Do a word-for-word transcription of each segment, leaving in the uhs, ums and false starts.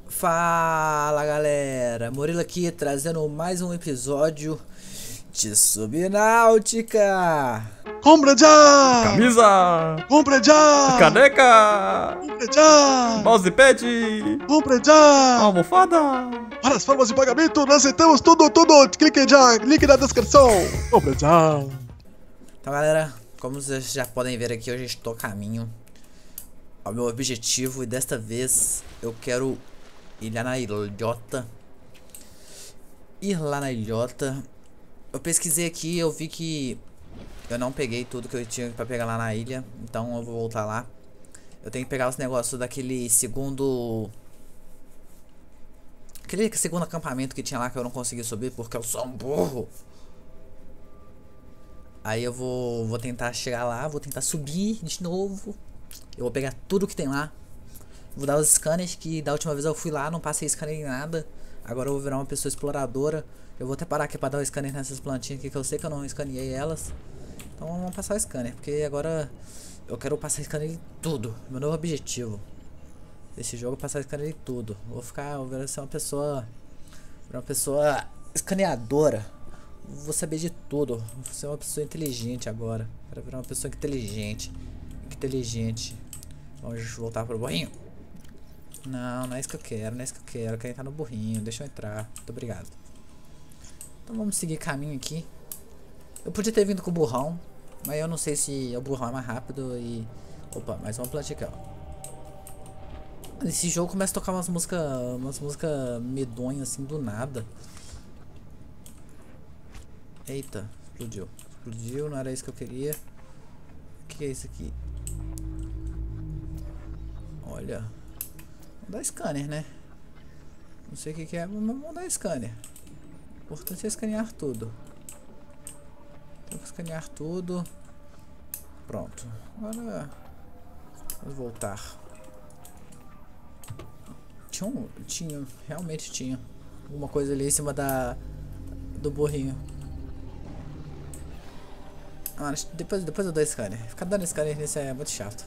Fala galera, Murilo aqui trazendo mais um episódio de Subnáutica. Compra já! Camisa! Compra já! Caneca! Compra já! Mousepad! Compra já! Almofada! Para as formas de pagamento, nós aceitamos tudo, tudo! Clique já! Link na descrição! Compra já! Então galera, como vocês já podem ver aqui, hoje eu estou a caminho ao meu objetivo. E desta vez eu quero ir lá na ilhota. Ir lá na ilhota. Eu pesquisei aqui, eu vi que eu não peguei tudo que eu tinha pra pegar lá na ilha. Então eu vou voltar lá. Eu tenho que pegar os negócios daquele segundo... Aquele segundo acampamento que tinha lá, que eu não consegui subir porque eu sou um burro. Aí eu vou, vou tentar chegar lá, vou tentar subir de novo. Eu vou pegar tudo que tem lá. Vou dar os scanners, que da última vez eu fui lá, não passei scanner em nada. Agora eu vou virar uma pessoa exploradora. Eu vou até parar aqui pra dar o scanner nessas plantinhas aqui, que eu sei que eu não escaneei elas. Então vamos passar o scanner, porque agora eu quero passar scanner em tudo. Meu novo objetivo desse jogo é passar scanner em tudo. Vou ficar, eu vou ser uma pessoa, uma pessoa escaneadora. Vou saber de tudo. Vou ser uma pessoa inteligente agora. Quero virar uma pessoa inteligente. Inteligente. Vamos voltar pro burrinho. Não, não é isso que eu quero, não é isso que eu quero. Eu quero entrar no burrinho, deixa eu entrar. Muito obrigado. Então vamos seguir caminho aqui. Eu podia ter vindo com o burrão, mas eu não sei se o burrão é mais rápido e... Opa, mais uma plantinha aqui, ó. Esse jogo começa a tocar umas músicas, umas músicas medonhas assim do nada. Eita, explodiu. Explodiu, não era isso que eu queria. O que é isso aqui? Olha. Vamos dar scanner, né? Não sei o que, que é, mas vamos dar scanner. O importante é escanear tudo. Tem que escanear tudo. Pronto. Agora vamos voltar. Tinha um. Tinha, realmente tinha. Alguma coisa ali em cima da. Do burrinho. Ah, depois, depois eu dou scanner. Ficar dando scanner nisso é muito chato.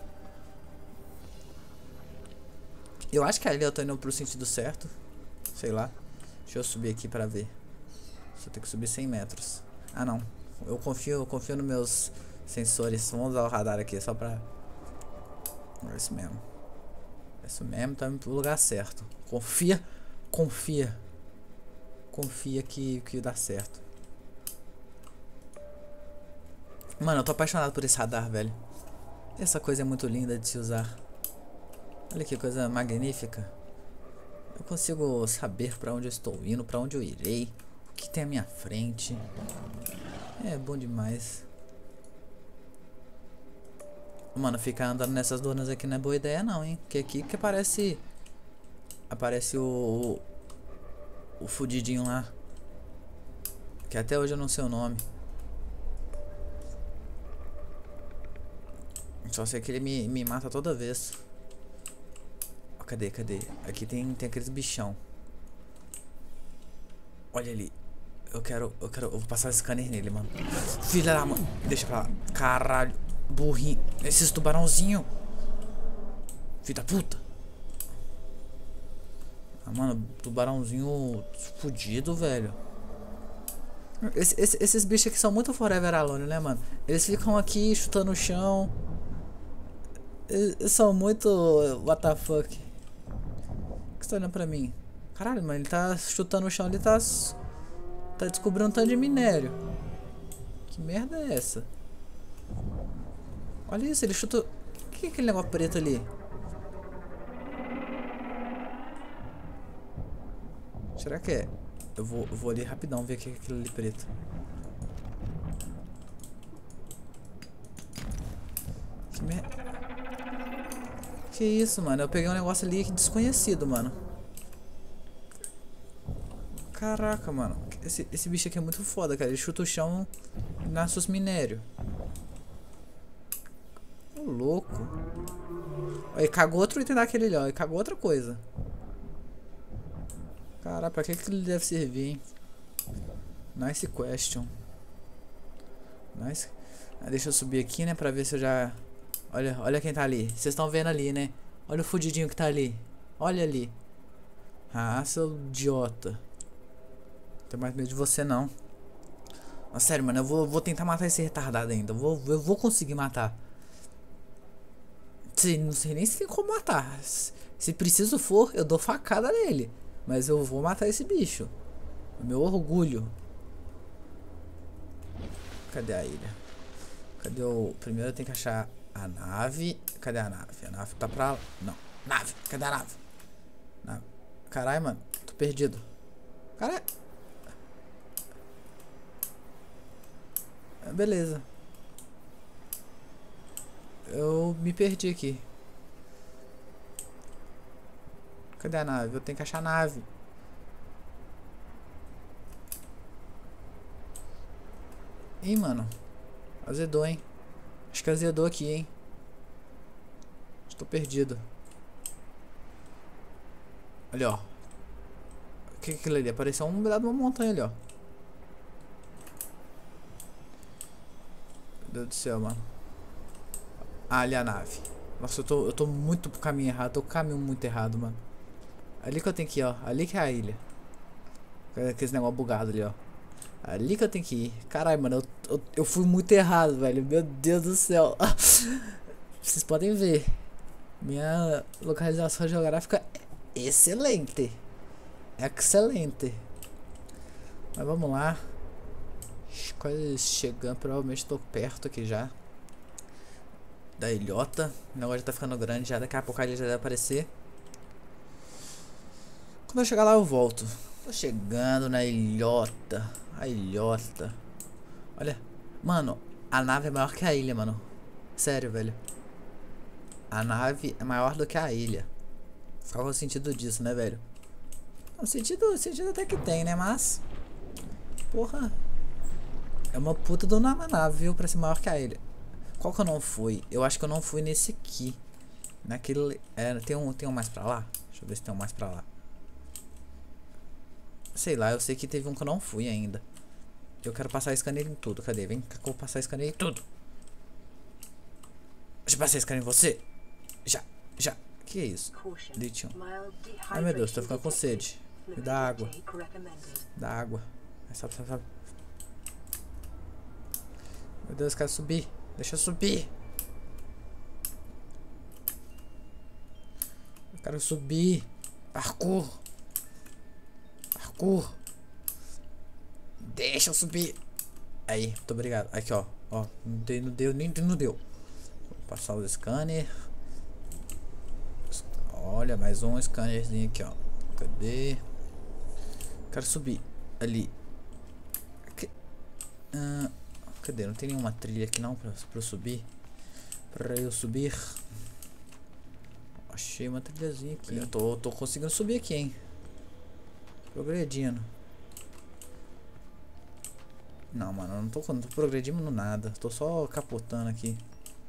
Eu acho que ali eu tô indo pro sentido certo. Sei lá. Deixa eu subir aqui pra ver. Só tenho que subir cem metros. Ah não. Eu confio, eu confio nos meus sensores. Vamos usar o radar aqui só pra... É isso mesmo. É isso mesmo, tá indo pro lugar certo. Confia. Confia. Confia que, que dá certo. Mano, eu tô apaixonado por esse radar, velho. Essa coisa é muito linda de se usar. Olha que coisa magnífica. Eu consigo saber pra onde eu estou indo, pra onde eu irei, o que tem à minha frente. É bom demais. Mano, ficar andando nessas dunas aqui não é boa ideia não, hein. Porque aqui que aparece... Aparece o... O, o fudidinho lá. Que até hoje eu não sei o nome. Só sei que ele me, me mata toda vez. Oh, cadê, cadê? Aqui tem, tem aqueles bichão. Olha ali. Eu quero, eu quero, eu vou passar scanner nele, mano. Filha da mãe. Deixa pra lá. Caralho. Burrinho. Esses tubarãozinho. Filha da puta. Ah, mano, tubarãozinho fudido, velho. Esse, esse, esses bichos aqui são muito forever alone, né, mano? Eles ficam aqui chutando o chão. Eles são muito... What the fuck? O que você tá olhando pra mim? Caralho, mano, ele tá chutando o chão, ele tá... Tá descobrindo um tanto de minério. Que merda é essa? Olha isso, ele chutou... O que é aquele negócio preto ali? Será que é? Eu vou, eu vou ali rapidão ver o que é aquilo ali preto. Que merda... Que isso, mano? Eu peguei um negócio ali desconhecido, mano. Caraca, mano. Esse, esse bicho aqui é muito foda, cara. Ele chuta o chão e nasce os minérios. Ô, louco. Ó, ele cagou outro item daquele ali, ó. Ele cagou outra coisa. Caraca, pra que que ele deve servir, hein? Nice question. Nice. Ah, deixa eu subir aqui, né? Pra ver se eu já... Olha, olha quem tá ali. Vocês estão vendo ali, né? Olha o fudidinho que tá ali. Olha ali. Ah, seu idiota. Não tenho mais medo de você, não. Mas, sério, mano, eu vou, vou tentar matar esse retardado ainda. Eu vou, eu vou conseguir matar. Se, não sei nem se tem como matar. Se, se preciso for, eu dou facada nele. Mas eu vou matar esse bicho. Meu orgulho. Cadê a ilha? Cadê o... Primeiro eu tenho que achar a nave. Cadê a nave? A nave tá pra... Não. Nave. Cadê a nave? Nave. Caralho, mano. Tô perdido. Caralho. Beleza. Eu me perdi aqui. Cadê a nave? Eu tenho que achar a nave. Ih, mano. Azedou, hein? Acho que azedou aqui, hein? Estou perdido. Olha, ó. O que é aquilo ali? Apareceu um pedaço de uma montanha ali, ó. Meu Deus do céu, mano. Ah, ali a nave. Nossa, eu tô, eu tô muito pro caminho errado. Tô com o caminho muito errado, mano. Ali que eu tenho que ir, ó. Ali que é a ilha. Aquele negócio bugado ali, ó. Ali que eu tenho que ir. Caralho, mano. Eu, eu, eu fui muito errado, velho. Meu Deus do céu. Vocês podem ver. Minha localização geográfica é excelente. Excelente. Mas vamos lá. Quase chegando. Provavelmente tô perto aqui já. Da ilhota. O negócio já tá ficando grande já. Daqui a pouco a ilha já deve aparecer. Quando eu chegar lá eu volto. Tô chegando na ilhota. A ilhota. Olha. Mano, a nave é maior que a ilha, mano. Sério, velho. A nave é maior do que a ilha. Qual é o sentido disso, né, velho? O sentido, o sentido até que tem, né? Mas... Porra. É uma puta de uma nave, viu? Pra ser maior que a ilha. Qual que eu não fui? Eu acho que eu não fui nesse aqui. Naquele... É, tem um, tem um mais pra lá? Deixa eu ver se tem um mais pra lá. Sei lá, eu sei que teve um que eu não fui ainda. Eu quero passar esse scanner em tudo. Cadê? Vem cá que eu vou passar esse scanner em tudo. Já passei esse scanner em você? Já, já. Que é isso? Lítio. Ai meu Deus, tô ficando com sede. Me dá água. Dá água. Sobe, sobe, sobe. Meu Deus, eu quero subir. Deixa eu subir. Eu quero subir. Parkour. Parkour. Deixa eu subir. Aí, muito obrigado. Aqui, ó. Ó, não deu, não deu, nem não deu. Vou passar o scanner. Olha, mais um scannerzinho aqui, ó. Cadê? Quero subir. Ali. Aqui. Ah, cadê? Não tem nenhuma trilha aqui não pra, pra eu subir. Pra eu subir. Achei uma trilhazinha aqui. Eu tô, tô conseguindo subir aqui, hein. Progredindo. Não, mano, eu não tô, não tô progredindo no nada. Tô só capotando aqui.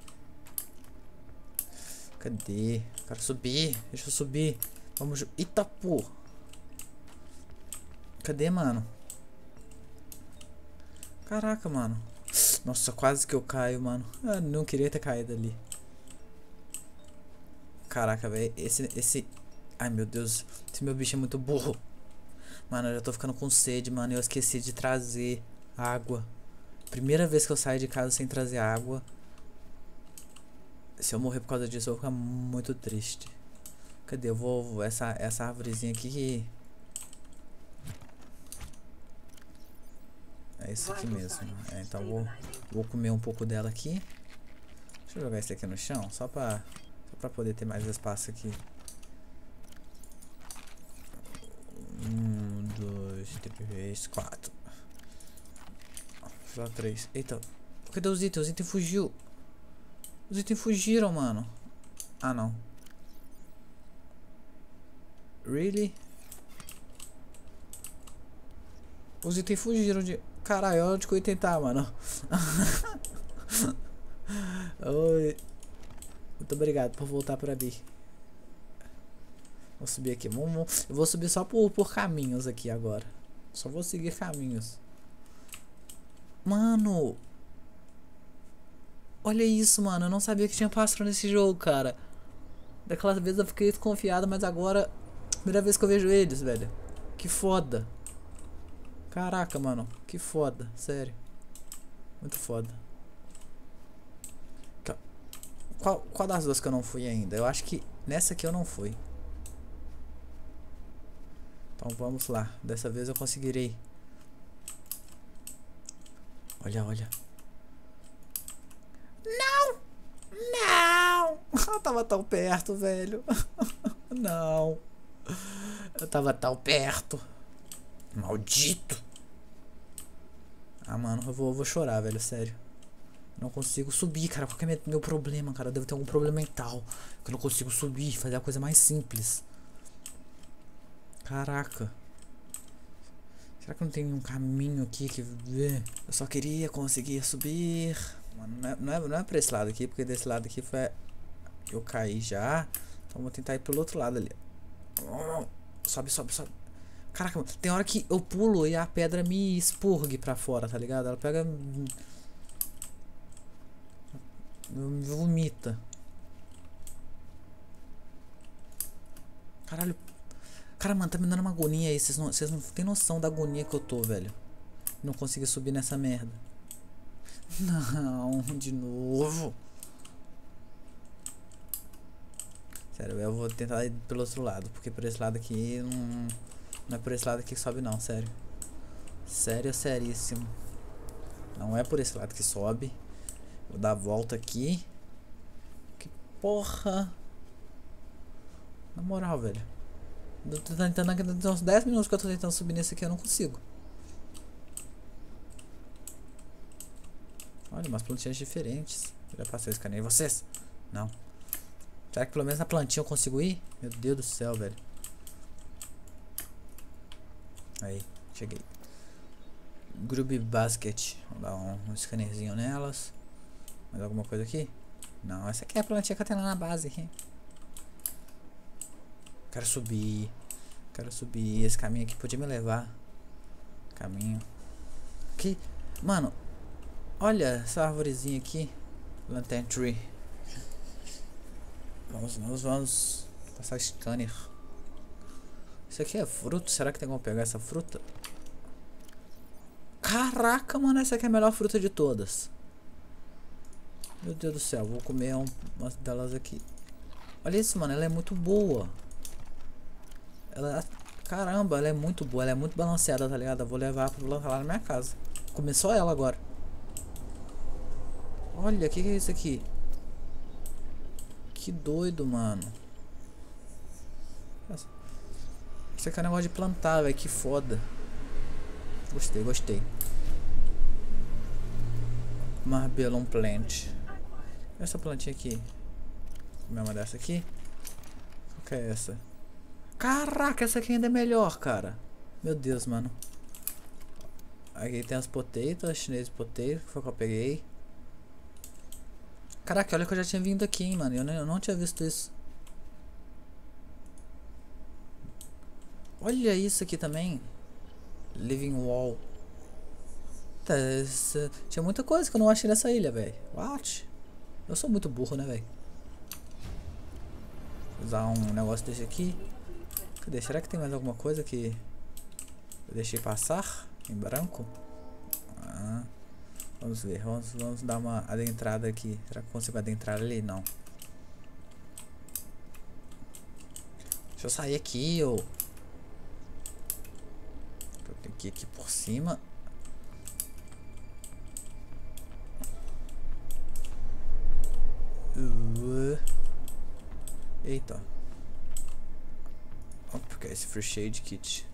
Cadê? Quero subir. Deixa eu subir. Vamos. Eita, pô. Cadê, mano? Caraca, mano. Nossa, quase que eu caio, mano. Eu não queria ter caído ali. Caraca, velho. Esse, esse... Ai, meu Deus. Esse meu bicho é muito burro. Mano, eu já tô ficando com sede, mano. Eu esqueci de trazer água. Primeira vez que eu saio de casa sem trazer água. Se eu morrer por causa disso, eu vou ficar muito triste. Cadê? Eu vou... Essa, essa árvorezinha aqui que... É isso aqui mesmo. É, então eu vou, vou comer um pouco dela aqui. Deixa eu jogar isso aqui no chão. Só pra, só pra poder ter mais espaço aqui. Um, dois, três, quatro. Só três. Eita. Cadê os itens? Os itens fugiu. Os itens fugiram, mano. Ah, não. Really? Os itens fugiram de... Caralho, onde que eu ia tentar, mano? Oi. Muito obrigado por voltar pra mim. Vou subir aqui. Vamos, eu vou subir só por, por caminhos aqui agora. Só vou seguir caminhos. Mano. Olha isso, mano. Eu não sabia que tinha pássaro nesse jogo, cara. Daquela vez eu fiquei desconfiado, mas agora... Primeira vez que eu vejo eles, velho. Que foda. Caraca, mano. Que foda. Sério. Muito foda. Qual, qual das duas que eu não fui ainda? Eu acho que nessa aqui eu não fui. Então vamos lá. Dessa vez eu conseguirei. Olha, olha. Não! Não! Eu tava tão perto, velho. Não. Eu tava tão perto. Maldito. Ah, mano, eu vou, eu vou chorar, velho, sério. Não consigo subir, cara. Qual que é meu, meu problema, cara? Eu devo ter algum problema mental. Que eu não consigo subir, fazer a coisa mais simples. Caraca. Será que não tem um caminho aqui que... Eu só queria conseguir subir. Mano, não é, não é, não é pra esse lado aqui, porque desse lado aqui foi... Eu caí já. Então vou tentar ir pelo outro lado ali. Sobe, sobe, sobe. Caraca, mano, tem hora que eu pulo e a pedra me expurgue pra fora, tá ligado? Ela pega... Me vomita. Caralho. Cara, mano, tá me dando uma agonia aí. Vocês não, vocês não tem noção da agonia que eu tô, velho. Não consegui subir nessa merda. Não, de novo. Sério, eu vou tentar ir pelo outro lado. Porque por esse lado aqui não, não é por esse lado aqui que sobe não, sério. Sério, seríssimo. Não é por esse lado que sobe. Vou dar a volta aqui. Que porra. Na moral, velho. Eu tô tentando aqui, tem uns dez minutos que eu tô tentando subir nesse aqui, eu não consigo. Olha, umas plantinhas diferentes. Eu já passei esse caminho. E vocês? Não. Será que pelo menos na plantinha eu consigo ir? Meu Deus do céu, velho. Aí, cheguei. Grub Basket. Vou dar um, um scannerzinho nelas. Mais alguma coisa aqui? Não, essa aqui é a plantinha que eu tenho lá na base aqui. Quero subir. Quero subir. Esse caminho aqui podia me levar. Caminho. Aqui. Mano. Olha essa arvorezinha aqui. Lantern Tree. Vamos, vamos, vamos. Passar scanner. Isso aqui é fruto? Será que tem como pegar essa fruta? Caraca, mano. Essa aqui é a melhor fruta de todas. Meu Deus do céu. Vou comer um, umas delas aqui. Olha isso, mano. Ela é muito boa. Ela, caramba, ela é muito boa, ela é muito balanceada, tá ligado? Eu vou levar pra plantar lá na minha casa. Começou ela agora. Olha, o que, que é isso aqui? Que doido, mano. Isso aqui é um negócio de plantar, velho, que foda. Gostei, gostei. Marbellum plant. Essa plantinha aqui. Comer uma dessa aqui. Qual que é essa? Caraca, essa aqui ainda é melhor, cara. Meu Deus, mano. Aqui tem as potatoes, chinês potato, que foi o que eu peguei. Caraca, olha que eu já tinha vindo aqui, hein, mano. Eu não, eu não tinha visto isso. Olha isso aqui também. Living Wall. Tá, essa... Tinha muita coisa que eu não achei nessa ilha, velho. What? Eu sou muito burro, né, velho? Vou usar um negócio desse aqui. Cadê? Será que tem mais alguma coisa que eu deixei passar em branco? Ah, vamos ver, vamos, vamos dar uma adentrada aqui. Será que eu consigo adentrar ali? Não. Deixa eu sair aqui, ô. Eu tenho que ir aqui por cima. Uh, eita. Vou pegar esse Free Shade Kit.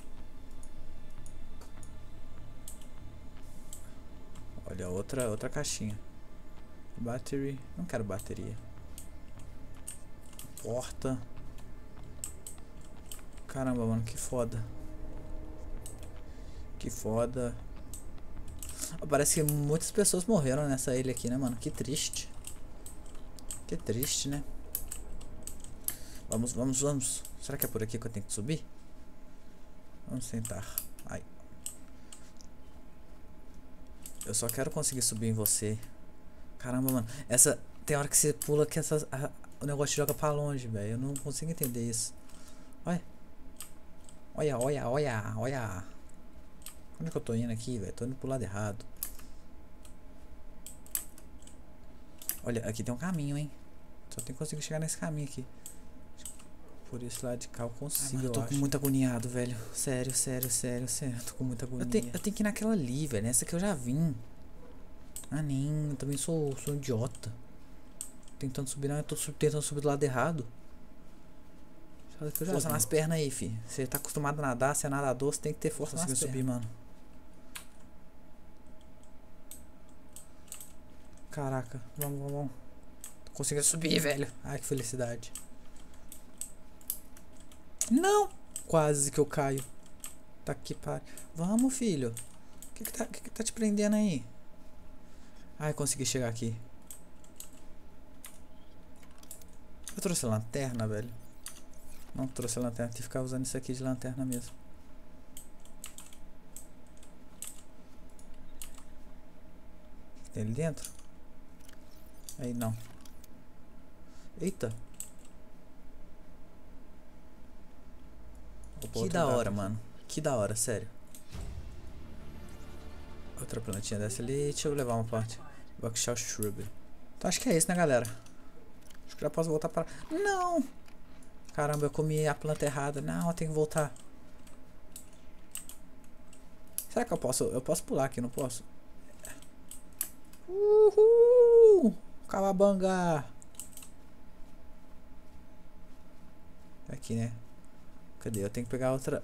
Olha, outra, outra caixinha. Battery. Não quero bateria. Porta. Caramba, mano, que foda. Que foda. Parece que muitas pessoas morreram nessa ilha aqui, né, mano? Que triste. Que triste, né? Vamos, vamos, vamos. Será que é por aqui que eu tenho que subir? Vamos tentar. Ai. Eu só quero conseguir subir em você. Caramba, mano. Essa... Tem hora que você pula que essa, a, o negócio te joga pra longe, velho. Eu não consigo entender isso. Olha. Olha, olha, olha, olha. Onde é que eu tô indo aqui, velho? Tô indo pro lado errado. Olha, aqui tem um caminho, hein? Só tem que conseguir chegar nesse caminho aqui. Por esse lado de cá eu consigo. Ah, mano, eu tô eu com acho. muito agoniado, velho. Sério, sério, sério, sério. Tô com muita agonia. Eu, te, eu tenho que ir naquela ali, velho. Essa que eu já vim. Ah, nem. Eu também sou, sou um idiota. Tentando subir, não. Eu tô tentando subir do lado errado. Força nas pernas aí, fi. Você tá acostumado a nadar, você é nadador, você tem que ter força nas pernas. Subir, mano. Caraca, vamos, vamos, vamos. Consegui subir, velho. Ai, que felicidade. Não! Quase que eu caio. Tá aqui, para. Vamos, filho. O que que tá, que que tá te prendendo aí? Ai, consegui chegar aqui. Eu trouxe lanterna, velho. Não trouxe lanterna, tem que ficar usando isso aqui de lanterna mesmo. O que tem ali dentro? Aí não. Eita. Que da hora, mano. Que da hora, sério. Outra plantinha dessa ali. Deixa eu levar uma planta. Buckshot Shrub. Então acho que é isso, né, galera? Acho que já posso voltar para... Não! Caramba, eu comi a planta errada. Não, eu tenho que voltar. Será que eu posso? Eu posso pular aqui, não posso? Uhul! Calabanga! Aqui, né? Cadê? Eu tenho que pegar outra.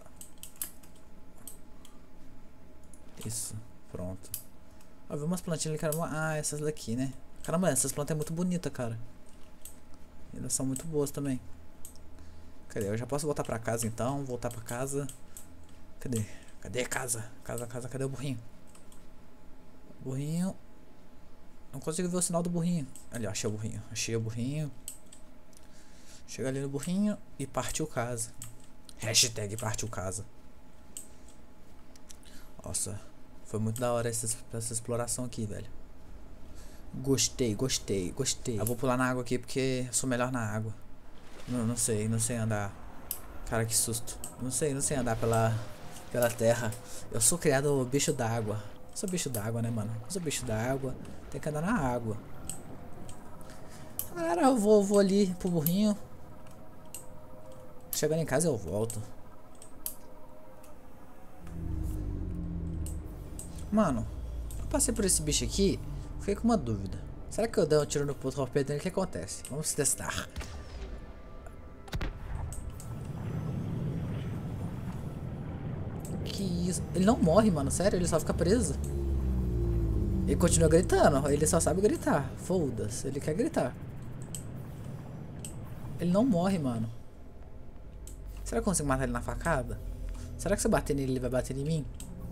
Isso, pronto. Ó, vi umas plantinhas ali, caramba. Ah, essas daqui, né? Caramba, essas plantas é muito bonita, cara. Elas são muito boas também. Cadê? Eu já posso voltar pra casa então. Voltar pra casa. Cadê? Cadê a casa? Casa, casa, cadê o burrinho? Burrinho. Não consigo ver o sinal do burrinho. Ali, ó, achei o burrinho. Achei o burrinho. Chega ali no burrinho e partiu casa. Hashtag partiu casa. Nossa, foi muito da hora essa, essa exploração aqui, velho. Gostei, gostei, gostei. Eu vou pular na água aqui porque eu sou melhor na água. Não, não sei, não sei andar. Cara, que susto. Não sei, não sei andar pela, pela terra. Eu sou criado bicho d'água. Sou bicho d'água, né, mano? Eu sou bicho d'água. Tem que andar na água. Galera, eu vou, vou ali pro burrinho. Chegando em casa eu volto. Mano, eu passei por esse bicho aqui. Fiquei com uma dúvida. Será que eu der um tiro no torpedo dele? O que acontece? Vamos testar. Que isso? Ele não morre, mano. Sério, ele só fica preso. Ele continua gritando. Ele só sabe gritar. Foda-se, ele quer gritar. Ele não morre, mano. Será que eu consigo matar ele na facada? Será que se eu bater nele, ele vai bater em mim?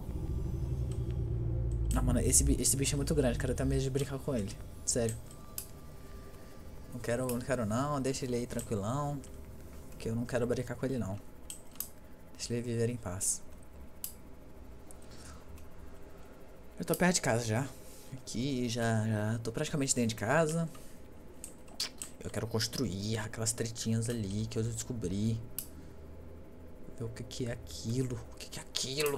Não, mano, esse, esse bicho é muito grande, cara. Eu tenho medo de brincar com ele. Sério. Não quero, não quero não. Deixa ele aí tranquilão. Que eu não quero brincar com ele não. Deixa ele viver em paz. Eu tô perto de casa já. Aqui já, já tô praticamente dentro de casa. Eu quero construir aquelas tretinhas ali que eu descobri. Ver o que que é aquilo. O que que é aquilo?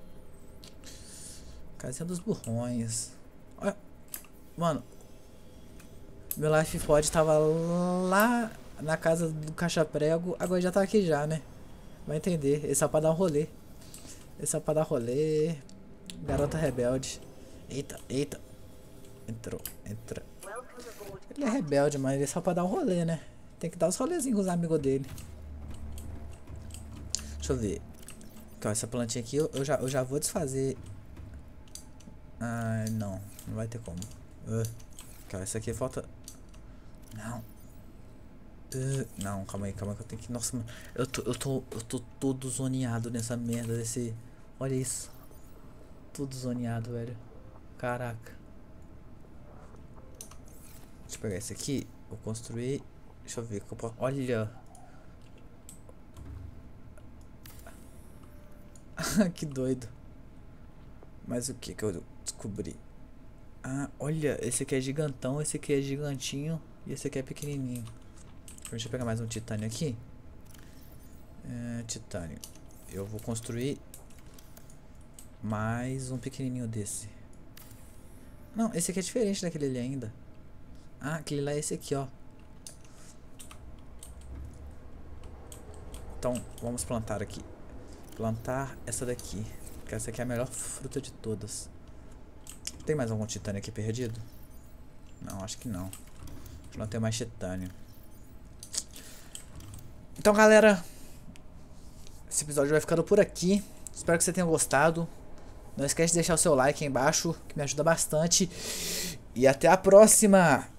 Casinha dos burrões. Olha. Mano. Meu life pod tava lá na casa do caixa prego. Agora já tá aqui já, né? Vai entender. Esse é pra dar um rolê. Esse é pra dar rolê. Garota rebelde. Eita, eita. Entrou, entra. Ele é rebelde, mas ele é só pra dar um rolê, né? Tem que dar os rolezinhos com os amigos dele. Deixa eu ver. Ó, essa plantinha aqui eu, eu, já, eu já vou desfazer. Ah, não. Não vai ter como. Uh, ó, essa aqui falta. Não. Uh, não, calma aí, calma aí que eu tenho que. Nossa, mano. Eu tô, eu tô, eu tô todo zoneado nessa merda desse. Olha isso. Tudo zoneado, velho. Caraca. Deixa eu pegar esse aqui. Vou construir. Deixa eu ver que eu posso. Olha. Que doido. Mas o que que eu descobri? Ah, olha. Esse aqui é gigantão. Esse aqui é gigantinho. E esse aqui é pequenininho. Deixa eu pegar mais um titânio aqui. É, titânio. eu vou construir mais um pequenininho desse. Não, esse aqui é diferente daquele ali ainda. Ah, aquele lá é esse aqui, ó. Então, vamos plantar aqui. Plantar essa daqui. Porque essa aqui é a melhor fruta de todas. Tem mais algum titânio aqui perdido? Não, acho que não. Não tem mais titânio. Então, galera, esse episódio vai ficando por aqui. Espero que você tenha gostado. Não esquece de deixar o seu like aí embaixo, que me ajuda bastante. E até a próxima!